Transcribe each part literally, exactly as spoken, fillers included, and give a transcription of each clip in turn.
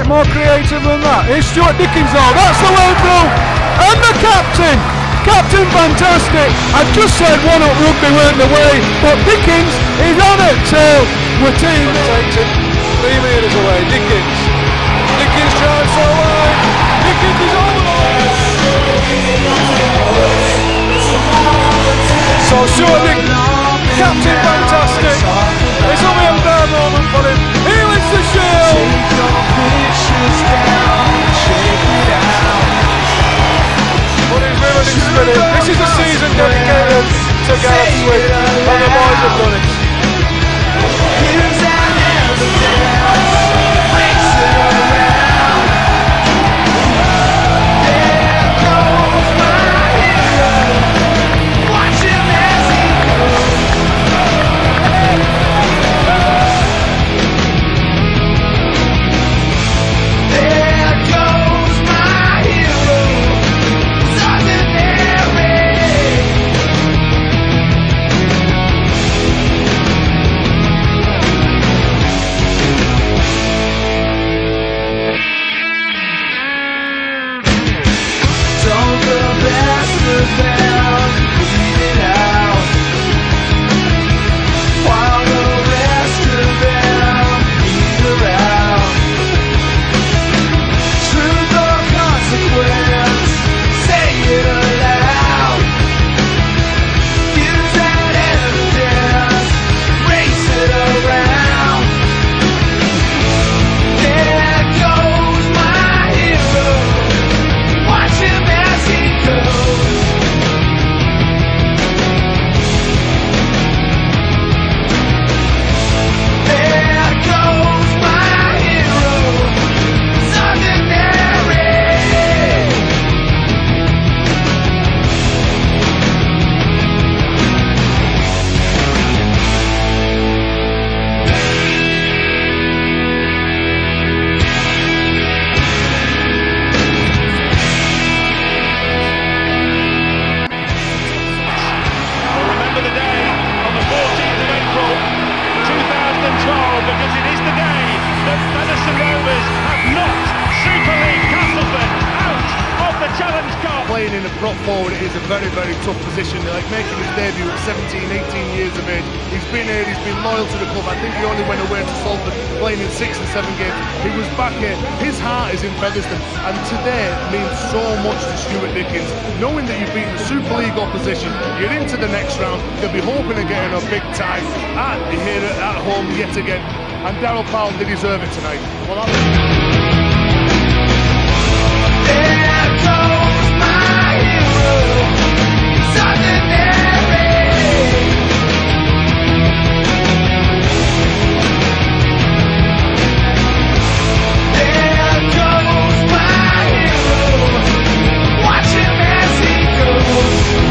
bit more creative than that. Here's Stuart Dickens though, that's the way through. And the captain, captain fantastic. I've just said one up rugby weren't the way, but Dickens is on it too. We're team. Takes it, three metres away, Dickens. Dickens tries so wide. Dickens is over the line. So Stuart Dickens, captain fantastic. It's only a bad moment for him. He wins the shield. But he's riveting spirit. This is a season dedicated to Gareth Swift, and the boys have done it. Because it is the day that Featherstone Rovers have knocked Super League Castleford out of the Challenge Cup. Playing in a prop forward is a very, very tough position. Like making his debut at seventeen, eighteen years of age. He's been here, he's been loyal to the club. I think he only went away to Salford playing in six and seven games. He was back here. His heart is in Featherstone. And today means so much to Stuart Dickens. Knowing that you've beaten the Super League opposition, you're into the next round, they'll be hoping of getting a big tie. And you're here at home yet again. And Darryl Powell did deserve it tonight. Well, that was... There goes my hero, Southern Mary. There goes my hero, watch him as he goes.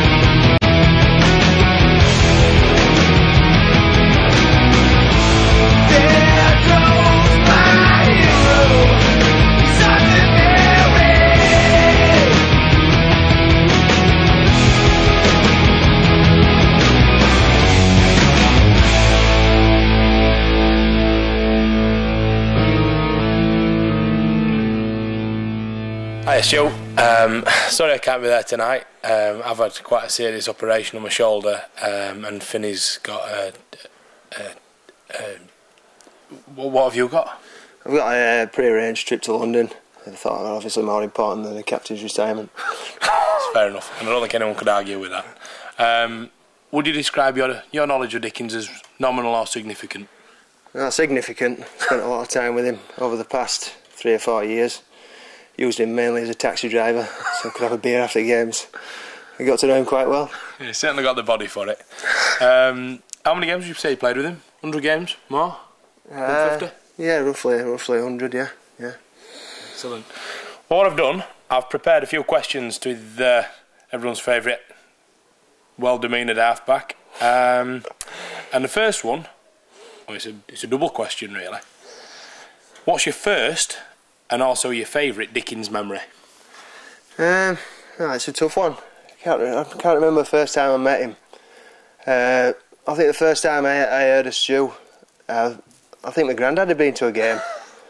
Hi Stu, um, sorry I can't be there tonight. um, I've had quite a serious operation on my shoulder, um, and Finny's got a, a, a, a... What have you got? I've got a uh, pre-arranged trip to London. I thought that was obviously more important than the captain's retirement. It's fair enough, and I don't think anyone could argue with that. Um, would you describe your, your knowledge of Dickens as nominal or significant? Well, significant. Spent a lot of time with him over the past three or four years. Used him mainly as a taxi driver, so I could have a beer after games. I got to know him quite well. Yeah, you certainly got the body for it. Um, how many games would you say you played with him? one hundred games? More? Uh, fifty? Yeah, roughly, roughly one hundred, yeah. yeah. Excellent. Well, what I've done, I've prepared a few questions to the, everyone's favourite well-demeanoured halfback. Um, and the first one, well, it's, a, it's a double question really. What's your first and also your favourite Dickens memory? Um, no, it's a tough one. I can't, I can't remember the first time I met him. Uh, I think the first time I, I heard of Stu, uh, I think my granddad had been to a game. I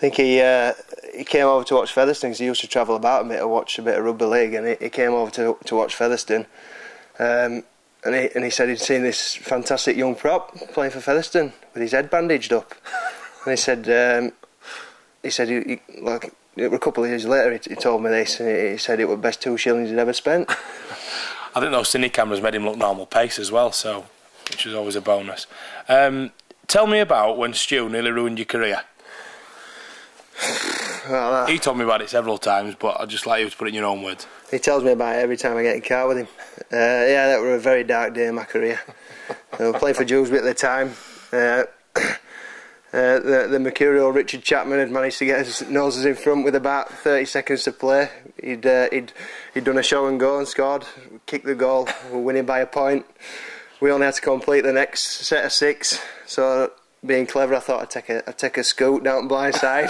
think he uh, he came over to watch Featherstone because he used to travel about a bit to watch a bit of rugby league, and he, he came over to to watch Featherstone, um, and he and he said he'd seen this fantastic young prop playing for Featherstone with his head bandaged up, and he said um, he said he, he, like a couple of years later he, he told me this, and he, he said it was the best two shillings he'd ever spent. I think those cine cameras made him look normal pace as well, so which is always a bonus. Um, tell me about when Stu nearly ruined your career. Well, uh, he told me about it several times, but I'd just like you to put it in your own words. He tells me about it every time I get in the car with him. Uh, yeah, that was a very dark day in my career. I was playing for Dewsbury at the time. Uh, uh, the, the mercurial Richard Chapman had managed to get his noses in front with about thirty seconds to play. He'd, uh, he'd, he'd done a show and go and scored, kicked the goal, we were winning by a point. We only had to complete the next set of six, so being clever, I thought I'd take a, I'd take a scoot down blind side.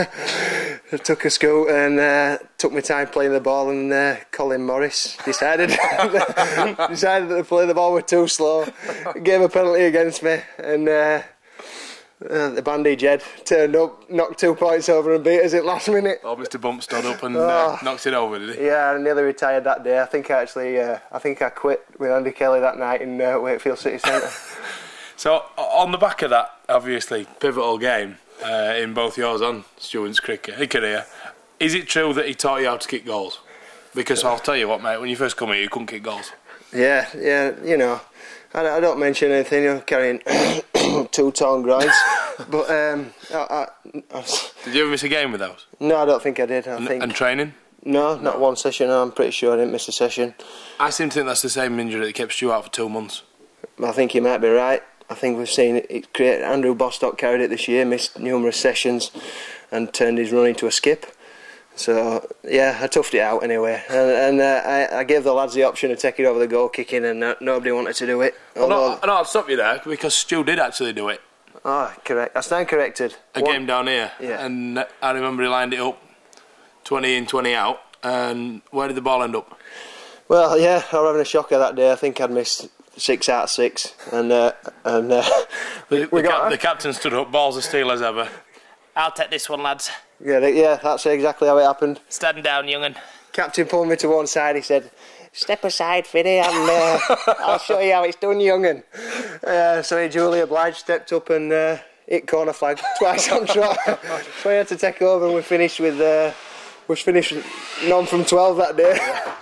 I took a scoot and uh, took my time playing the ball, and uh, Colin Morris decided decided that the play the ball was too slow, gave a penalty against me, and uh, uh, the bandage head turned up, knocked two points over and beat us at last minute. Oh, Mister Bump stood up and oh, uh, knocked it over, did he? Yeah, I nearly retired that day. I think I actually, uh, I think I quit with Andy Kelly that night in uh, Wakefield City Centre. So, on the back of that, obviously, pivotal game uh, in both yours and Stuart's cricket career, is it true that he taught you how to kick goals? Because I'll tell you what, mate, when you first come here, you couldn't kick goals. Yeah, yeah, you know, I, I don't mention anything, you know, carrying two torn groins, but um, I, I, I, did you ever miss a game with those? No, I don't think I did. I and, think and training? No, not no. one session. I'm pretty sure I didn't miss a session. I seem to think that's the same injury that kept Stu out for two months. I think you might be right. I think we've seen it, it create, Andrew Bostock carried it this year, missed numerous sessions and turned his run into a skip. So, yeah, I toughed it out anyway. And, and uh, I, I gave the lads the option of taking over the goal kicking, and uh, nobody wanted to do it. Well, no, no, I'll stop you there, because Stu did actually do it. Oh, correct. I stand corrected. A One, game down here. Yeah. And I remember he lined it up, twenty in, twenty out. And where did the ball end up? Well, yeah, I was having a shocker that day. I think I'd missed six out of six, and uh, and uh, the, we the, got cap the captain stood up, balls of steel as ever. I'll take this one, lads. Yeah, yeah, that's exactly how it happened. Stand down, young'un. Captain pulled me to one side. He said, "Step aside, Finny, and uh, I'll show you how it's done, young'un." Uh, so he duly obliged, stepped up and uh, hit corner flag twice on trot. So he had to take over, and we finished with uh, we finished none from twelve that day.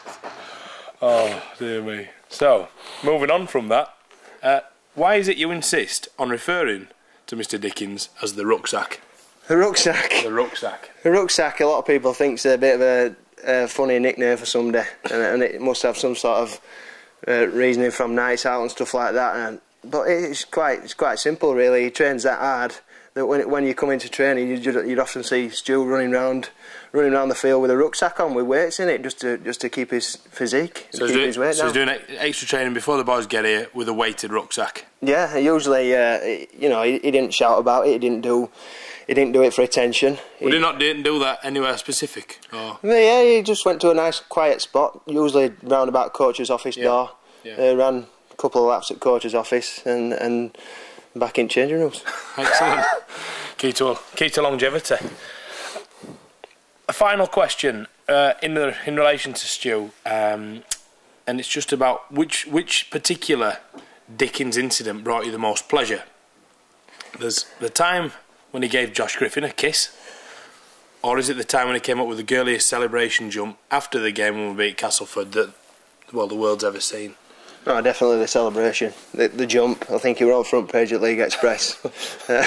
Oh dear me. So, moving on from that, uh, why is it you insist on referring to Mister Dickens as the rucksack? The rucksack? The rucksack. The rucksack, a lot of people think it's a bit of a, a funny nickname for somebody, and, and it must have some sort of uh, reasoning from nights out and stuff like that. And, but it's quite it's quite simple, really. He trains that hard that when when you come into training, you'd, you'd often see Stu running around, running around the field with a rucksack on with weights in it, just to just to keep his physique, so keep doing, his weight so down. he's doing extra training before the boys get here with a weighted rucksack. Yeah, usually, uh, you know, he, he didn't shout about it. He didn't do, he didn't do it for attention. Would he, he not didn't do that anywhere specific? Or? Yeah, he just went to a nice quiet spot, usually round about coach's office yeah. door. Yeah. Uh, ran a couple of laps at coach's office and and back in changing rooms. Excellent. Key to key to longevity. A final question uh, in the, in relation to Stu, um, and it's just about which which particular Dickens incident brought you the most pleasure. There's the time when he gave Josh Griffin a kiss, or is it the time when he came up with the girliest celebration jump after the game when we beat Castleford that, well, the world's ever seen? Oh, definitely the celebration, the, the jump. I think he were on front page at League Express. uh,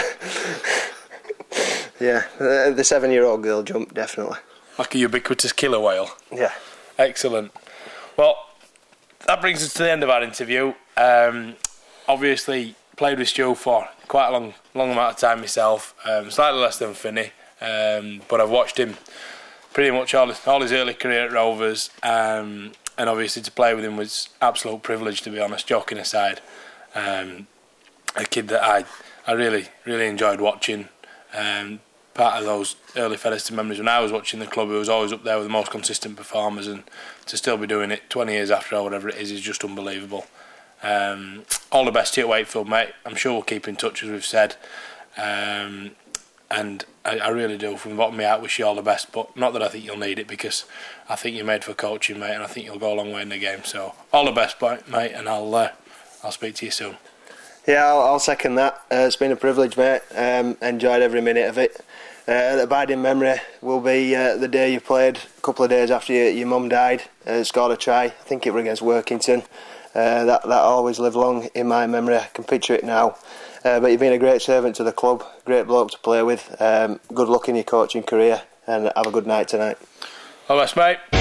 yeah, the, the seven-year-old girl jump, definitely. Like a ubiquitous killer whale. Yeah. Excellent. Well, that brings us to the end of our interview. Um, obviously, played with Stu for quite a long, long amount of time myself. Um, slightly less than Finny, um, but I've watched him pretty much all his, all his early career at Rovers. Um, and obviously, to play with him was absolute privilege, to be honest. Joking aside, um, a kid that I, I really, really enjoyed watching. Um, part of those early Featherstone memories when I was watching the club, it was always up there with the most consistent performers, and to still be doing it twenty years after or whatever it is is just unbelievable. Um, all the best to you at Wakefield, mate. I'm sure we'll keep in touch, as we've said, um, and I, I really do. From the bottom of my heart, wish you all the best. But not that I think you'll need it, because I think you're made for coaching, mate, and I think you'll go a long way in the game. So all the best, mate, and I'll uh, I'll speak to you soon. Yeah, I'll, I'll second that. Uh, it's been a privilege, mate. Um, enjoyed every minute of it. Uh, the abiding memory will be uh, the day you played, a couple of days after your, your mum died, uh, scored a try. I think it was against Workington. Uh, that that always lived long in my memory. I can picture it now. Uh, but you've been a great servant to the club, great bloke to play with. Um, good luck in your coaching career, and have a good night tonight. All the best, mate.